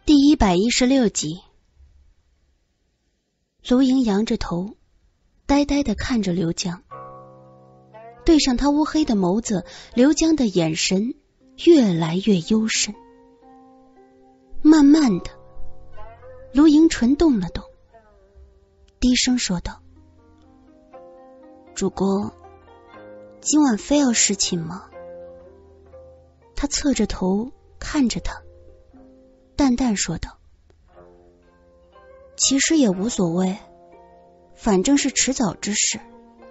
第116集。卢莹扬着头，呆呆地看着刘江。对上他乌黑的眸子，刘江的眼神越来越幽深。慢慢的，卢莹唇动了动，低声说道：“主公，今晚非要侍寝吗？”他侧着头看着他，淡淡说道：“其实也无所谓，反正是迟早之事。”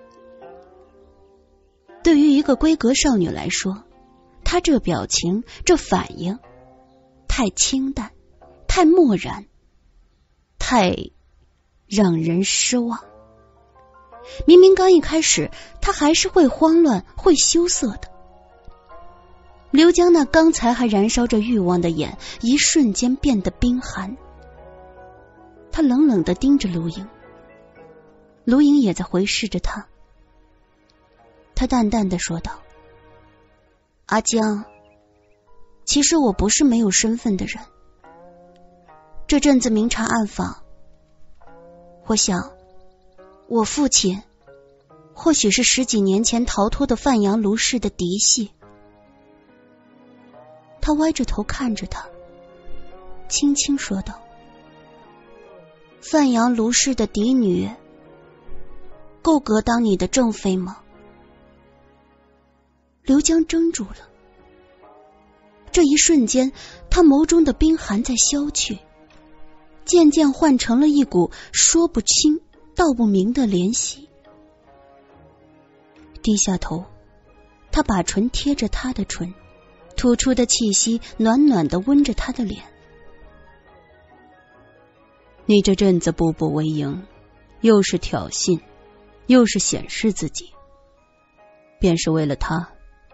对于一个闺阁少女来说，她这表情，这反应太清淡，太漠然，太让人失望。明明刚一开始她还是会慌乱，会羞涩的。刘江那刚才还燃烧着欲望的眼，一瞬间变得冰寒。他冷冷地盯着卢莹，卢莹也在回视着他。他淡淡地说道：“阿江，其实我不是没有身份的人。这阵子明察暗访，我想，我父亲或许是10几年前逃脱的范阳卢氏的嫡系。”他歪着头看着他，轻轻说道：“范阳卢氏的嫡女，够格当你的正妃吗？”刘江怔住了。这一瞬间，他眸中的冰寒在消去，渐渐换成了一股说不清道不明的怜惜。低下头，他把唇贴着他的唇，吐出的气息暖暖地温着他的脸。你这阵子步步为营，又是挑衅，又是显示自己，便是为了他。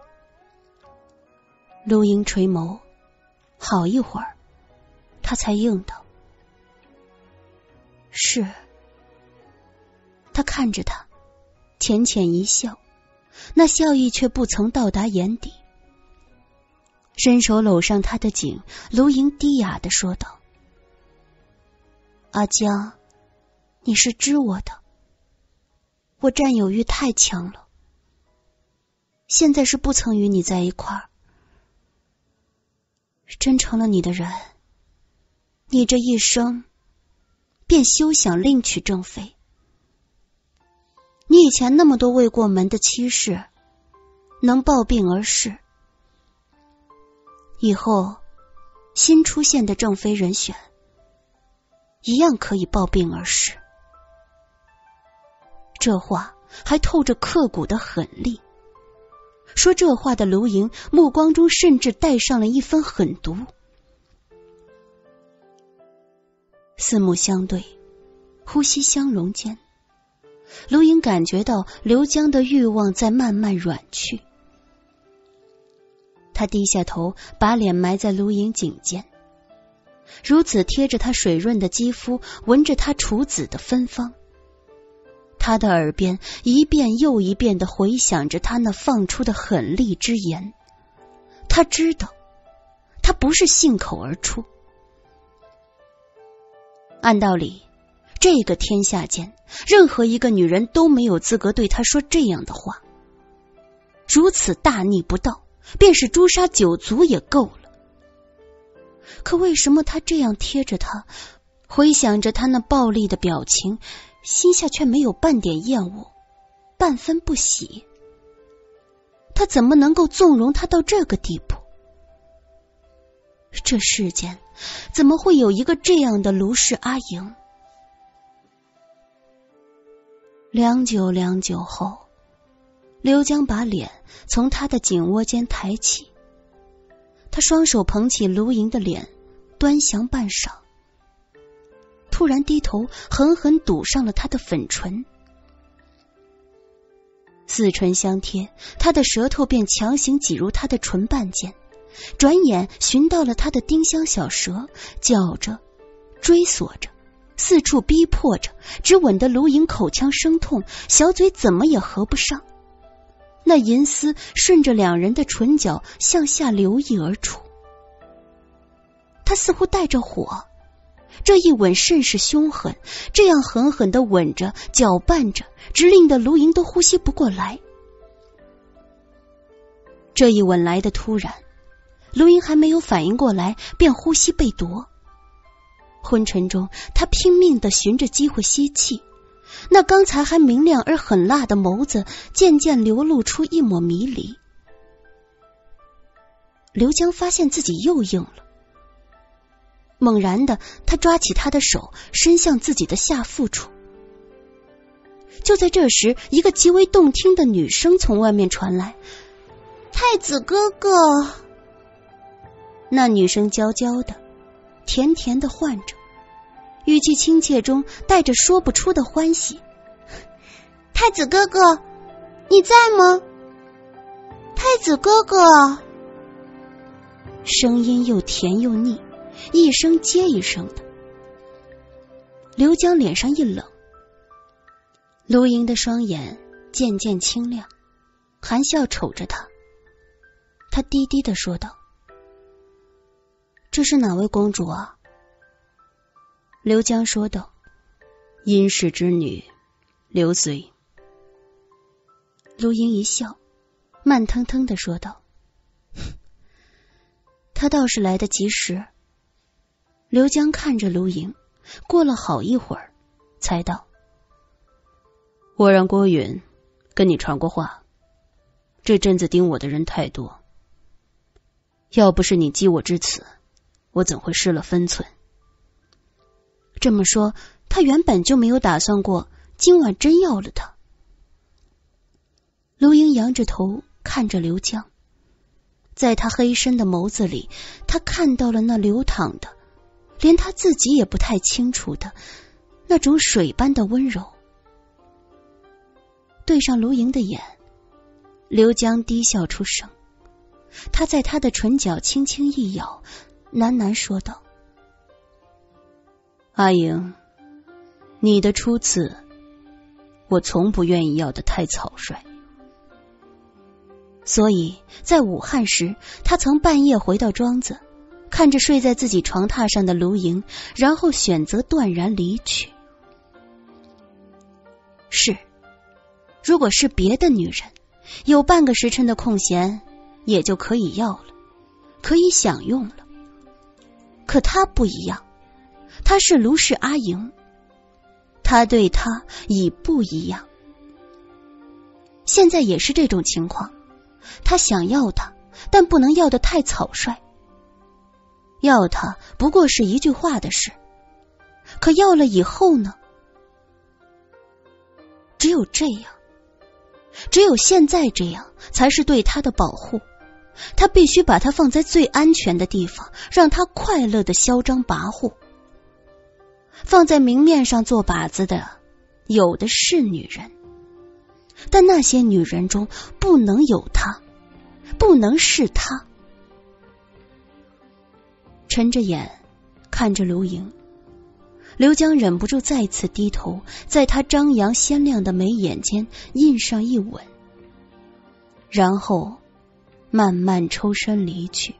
陆英垂眸，好一会儿，他才应道：“是。”他看着他，浅浅一笑，那笑意却不曾到达眼底。伸手搂上他的颈，卢莹低哑地说道：“阿江，你是知我的，我占有欲太强了，现在是不曾与你在一块儿。真成了你的人，你这一生便休想另娶正妃。你以前那么多未过门的妻室，能抱病而逝，以后新出现的正妃人选一样可以抱病而逝。”这话还透着刻骨的狠厉。说这话的卢莹目光中甚至带上了一分狠毒。四目相对，呼吸相融间，卢莹感觉到刘江的欲望在慢慢软去。他低下头，把脸埋在卢莹颈间，如此贴着他水润的肌肤，闻着他处子的芬芳。他的耳边一遍又一遍地回响着他那放出的狠厉之言。他知道，他不是信口而出。按道理，这个天下间，任何一个女人都没有资格对他说这样的话。如此大逆不道，便是诛杀9族也够了。可为什么他这样贴着他，回想着他那暴戾的表情，心下却没有半点厌恶，半分不喜？他怎么能够纵容他到这个地步？这世间怎么会有一个这样的卢氏阿莹？良久后，刘江把脸从他的颈窝间抬起，他双手捧起卢莹的脸，端详半晌，突然低头狠狠堵上了他的粉唇。四唇相贴，他的舌头便强行挤入他的唇瓣间，转眼寻到了他的丁香小舌，绞着，追索着，四处逼迫着，只吻得卢莹口腔生痛，小嘴怎么也合不上。那银丝顺着两人的唇角向下流溢而出。他他似乎带着火。这一吻甚是凶狠，这样狠狠地吻着搅拌着，直令得卢莹都呼吸不过来。这一吻来得突然，卢莹还没有反应过来，便呼吸被夺。昏沉中，他拼命地寻着机会吸气，那刚才还明亮而很辣的眸子渐渐流露出一抹迷离。刘江发现自己又硬了，猛然的，他抓起他的手，伸向自己的下腹处。就在这时，一个极为动听的女声从外面传来：“太子哥哥。”那女声娇娇的，甜甜的唤着，语气亲切中带着说不出的欢喜。“太子哥哥，你在吗？太子哥哥。”声音又甜又腻，一声接一声的。刘江脸上一冷，卢莹的双眼渐渐清亮，含笑瞅着他。他低低地说道：“这是哪位公主啊？”刘江说道：“殷氏之女，刘随。”卢莹一笑，慢腾腾地说道：“他倒是来得及时。”刘江看着卢莹，过了好一会儿，才道：“我让郭允跟你传过话，这阵子盯我的人太多，要不是你激我至此，我怎会失了分寸？”这么说，他原本就没有打算过今晚真要了他。卢莹扬着头看着刘江，在他黑深的眸子里，他看到了那流淌的连他自己也不太清楚的那种水般的温柔。对上卢莹的眼，刘江低笑出声，他在他的唇角轻轻一咬，喃喃说道：“阿莹，你的初次，我从不愿意要得太草率。所以在武汉时，他曾半夜回到庄子，看着睡在自己床榻上的卢莹，然后选择断然离去。是，如果是别的女人，有半个时辰的空闲，也就可以要了，可以享用了。可他不一样，他是卢氏阿莹，他对他已不一样。现在也是这种情况，他想要他，但不能要得太草率。要他不过是一句话的事，可要了以后呢？只有这样，只有现在这样，才是对他的保护。他必须把他放在最安全的地方，让他快乐的嚣张跋扈。放在明面上做靶子的，有的是女人，但那些女人中不能有他，不能是他。沉着眼看着卢莹，刘江忍不住再次低头，在他张扬鲜亮的眉眼间印上一吻，然后慢慢抽身离去。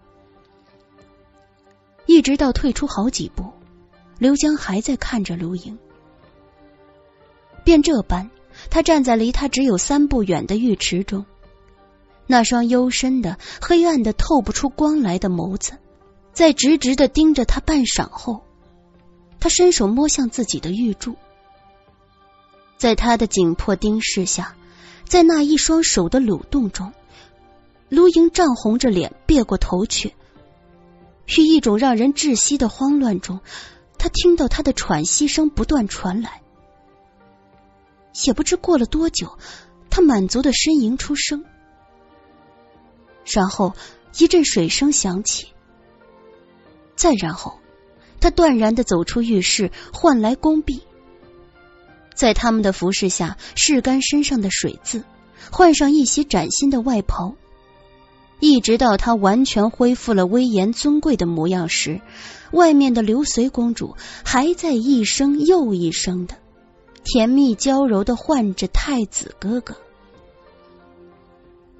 一直到退出好几步，刘江还在看着卢莹。便这般，他站在离他只有3步远的浴池中，那双幽深的黑暗的透不出光来的眸子在直直地盯着他半晌后，他伸手摸向自己的玉柱。在他的紧迫盯视下，在那一双手的蠕动中，卢莹涨红着脸别过头去，于一种让人窒息的慌乱中，他听到他的喘息声不断传来。也不知过了多久，他满足地呻吟出声，然后一阵水声响起，再然后他断然地走出浴室，唤来宫婢，在他们的服侍下拭干身上的水渍，换上一袭崭新的外袍。一直到他完全恢复了威严尊贵的模样时，外面的刘随公主还在一声又一声的甜蜜娇柔地唤着太子哥哥。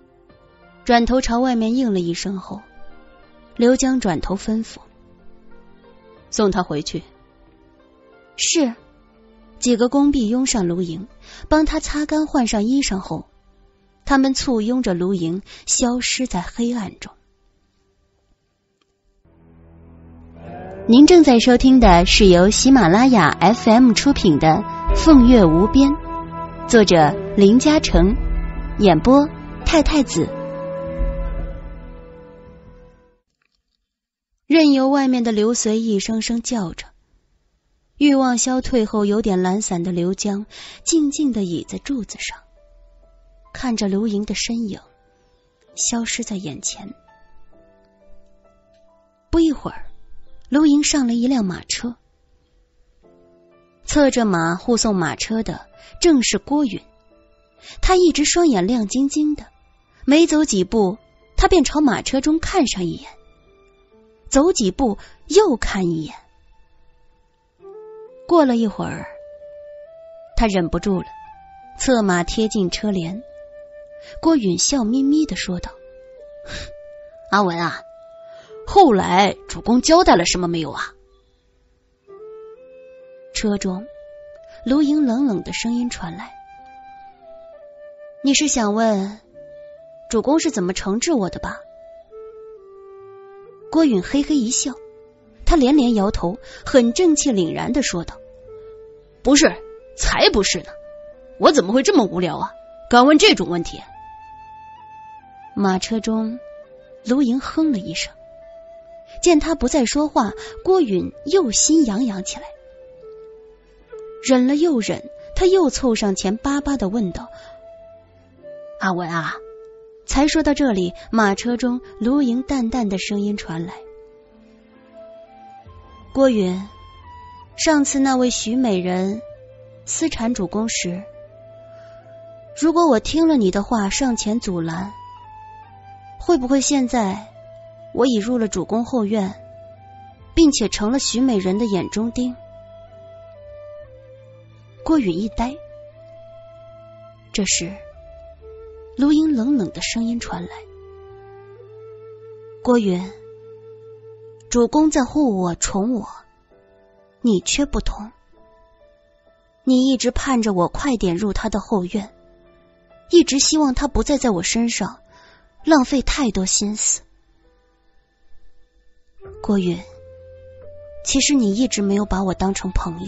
转头朝外面应了一声后，刘江转头吩咐： 送他回去。 是。几个工婢拥上卢营，帮他擦干换上衣裳后，他们簇拥着卢营消失在黑暗中。您正在收听的是由喜马拉雅 FM 出品的《凤月无边》，作者林嘉诚，演播太太子。任由外面的流水一声声叫着，欲望消退后有点懒散的刘江静静地倚在柱子上，看着卢营的身影消失在眼前。不一会儿，卢营上了一辆马车，策着马护送马车的正是郭允。他一直双眼亮晶晶的，没走几步他便朝马车中看上一眼，走几步又看一眼。过了一会儿，他忍不住了，策马贴近车帘。郭允笑眯眯地说道：阿文啊，后来主公交代了什么没有啊？车中卢营冷冷的声音传来：你是想问主公是怎么惩治我的吧？郭允嘿嘿一笑，他连连摇头，很正气凛然地说道：不是，才不是呢，我怎么会这么无聊啊，敢问这种问题？马车中卢营哼了一声，见他不再说话，郭允又心痒痒起来，忍了又忍，他又凑上前巴巴地问道：阿文啊。才说到这里，马车中卢营淡淡的声音传来：郭允，上次那位许美人私缠主公时，如果我听了你的话上前阻拦，会不会现在我已入了主公后院，并且成了许美人的眼中钉？郭允一呆。这时卢营冷冷的声音传来：郭允，主公在护我宠我，你却不同。你一直盼着我快点入他的后院，一直希望他不再在我身上浪费太多心思。郭允，其实你一直没有把我当成朋友。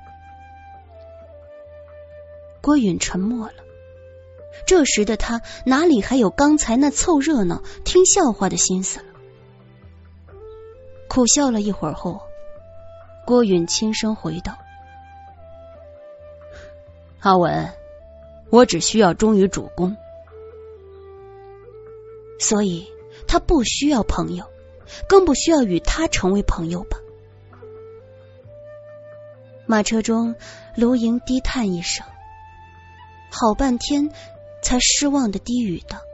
郭允沉默了，这时的他哪里还有刚才那凑热闹听笑话的心思了？苦笑了一会儿后，郭允轻声回道：阿文，我只需要忠于主公。所以他不需要朋友，更不需要与他成为朋友吧。马车中卢营低叹一声，好半天才失望的低语道：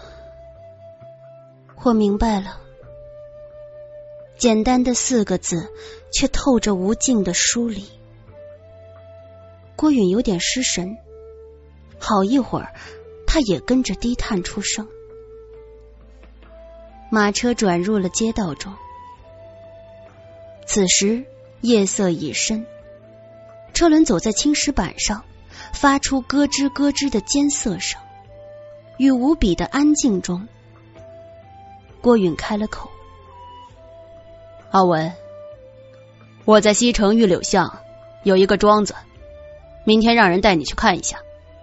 我明白了。简单的4个字，却透着无尽的疏离。郭允有点失神，好一会儿他也跟着低叹出声。马车转入了街道中，此时夜色已深，车轮走在青石板上，发出咯吱咯吱的尖瑟声。与无比的安静中，郭允开了口：阿文，我在西城玉柳巷有一个庄子，明天让人带你去看一下。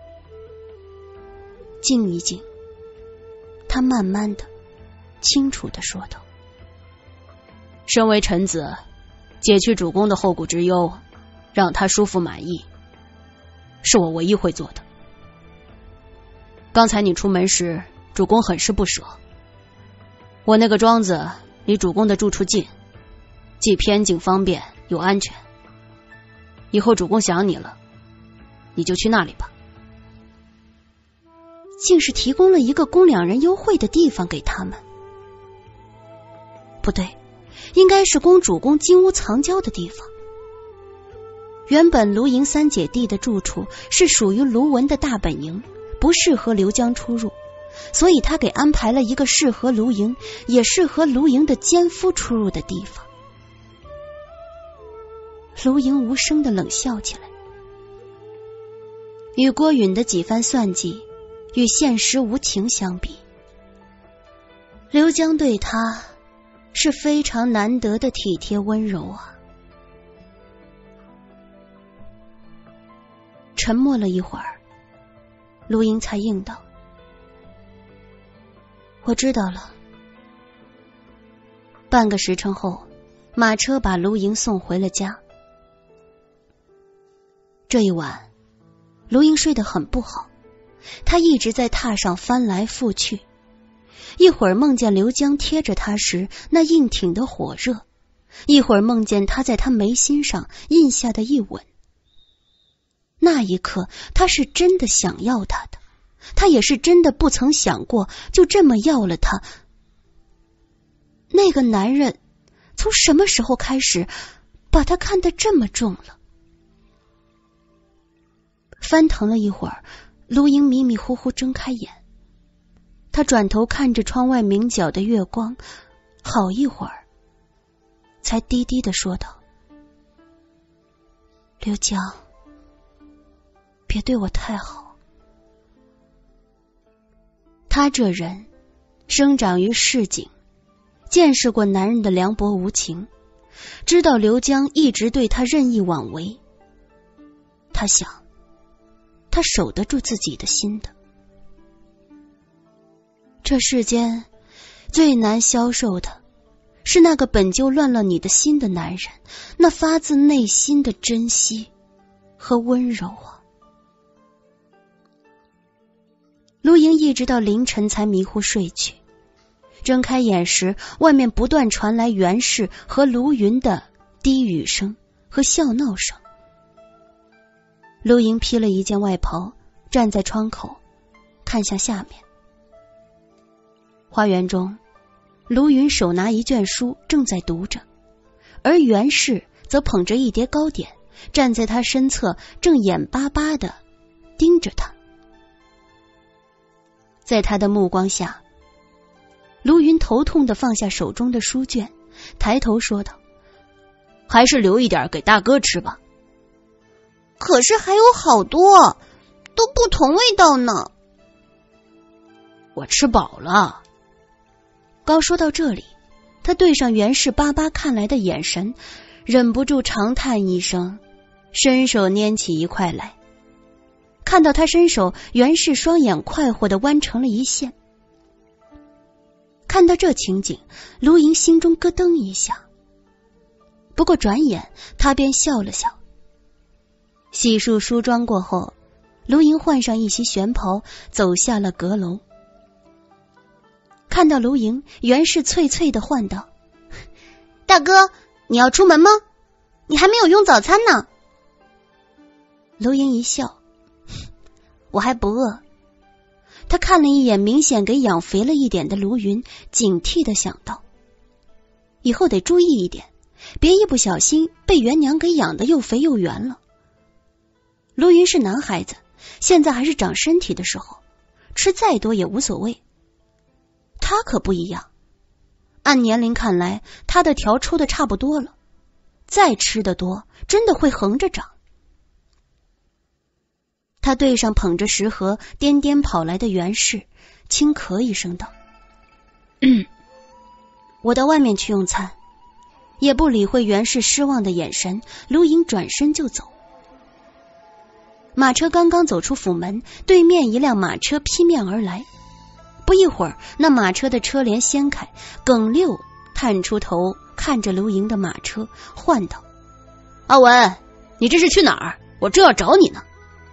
静一静，他慢慢的清楚地说道：身为臣子，解去主公的后顾之忧，让他舒服满意，是我唯一会做的。刚才你出门时，主公很是不舍。我那个庄子离主公的住处近，既偏静方便又安全。以后主公想你了，你就去那里吧。竟是提供了一个供两人幽会的地方给他们。不对，应该是供主公金屋藏娇的地方。原本卢营3姐弟的住处是属于卢文的大本营，不适合刘江出入，所以他给安排了一个适合卢营也适合卢营的奸夫出入的地方。 卢莹无声地冷笑起来。与郭允的几番算计，与现实无情相比，刘江对他是非常难得的体贴温柔啊。沉默了一会儿，卢莹才应道：“我知道了。”半个时辰后，马车把卢莹送回了家。这一晚，卢莹睡得很不好，她一直在榻上翻来覆去，一会儿梦见刘江贴着她时那硬挺的火热，一会儿梦见他在她眉心上印下的一吻。那一刻，他是真的想要她的，他也是真的不曾想过就这么要了她。那个男人从什么时候开始把他看得这么重了？翻腾了一会儿，卢莹迷迷糊糊睁开眼，她转头看着窗外明皎的月光，好一会儿才低低地说道：“刘江，别对我太好。”他这人生长于市井，见识过男人的凉薄无情，知道刘江一直对他任意妄为。他想，他守得住自己的心的。这世间最难消受的是那个本就乱了你的心的男人，那发自内心的珍惜和温柔啊。卢莹一直到凌晨才迷糊睡去，睁开眼时，外面不断传来袁氏和卢云的低语声和笑闹声。卢莹披了一件外袍，站在窗口看向下面。花园中，卢云手拿一卷书正在读着，而袁氏则捧着一碟糕点，站在他身侧，正眼巴巴地盯着他。在他的目光下，卢云头痛地放下手中的书卷，抬头说道：“还是留一点给大哥吃吧。” 可是还有好多，都不同味道呢。 我吃饱了。刚说到这里，他对上袁氏巴巴看来的眼神，忍不住长叹一声，伸手拈起一块来。看到他伸手，袁氏双眼快活地弯成了一线。看到这情景，卢莹心中咯噔一下，不过转眼他便笑了笑。洗漱梳妆过后，卢莹换上一袭玄袍，走下了阁楼。看到卢莹，袁氏脆脆地唤道：“ 大哥，你要出门吗？你还没有用早餐呢。” 卢莹一笑：“我还不饿。”他看了一眼明显给养肥了一点的卢云，警惕地想到：以后得注意一点，别一不小心被袁娘给养得又肥又圆了。卢云是男孩子，现在还是长身体的时候，吃再多也无所谓。他可不一样，按年龄看来，他的条抽的差不多了，再吃得多，真的会横着长。他对上捧着食盒颠颠跑来的袁氏，轻咳一声道：“我到外面去用餐。”也不理会袁氏失望的眼神，卢莹转身就走。马车刚刚走出府门，对面一辆马车劈面而来。不一会儿，那马车的车帘掀开，耿六探出头看着卢莹的马车，唤道：“阿文，你这是去哪儿？我正要找你呢。”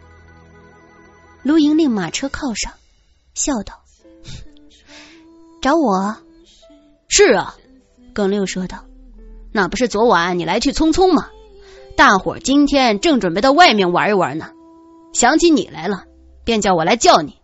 卢莹令马车靠上，笑道：“找我？”“是啊。”耿六说道，“那不是昨晚你来去匆匆吗？大伙儿今天正准备到外面玩一玩呢，想起你来了，便叫我来叫你。”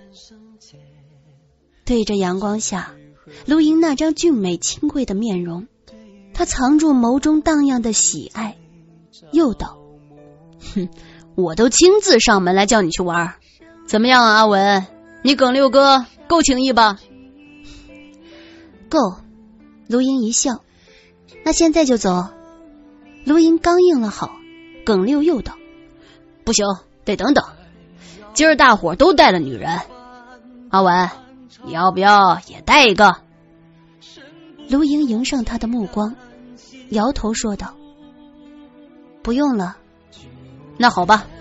对着阳光下，卢莹那张俊美清贵的面容，她藏住眸中荡漾的喜爱，又道：“我都亲自上门来叫你去玩，怎么样啊，阿文？你耿六哥够情义吧？”“够。”卢莹一笑，“那现在就走。” 卢莹刚应了好，耿六又道：“不行，得等等。今儿大伙都带了女人，阿文，你要不要也带一个？”卢莹迎上他的目光，摇头说道：“不用了。”那好吧。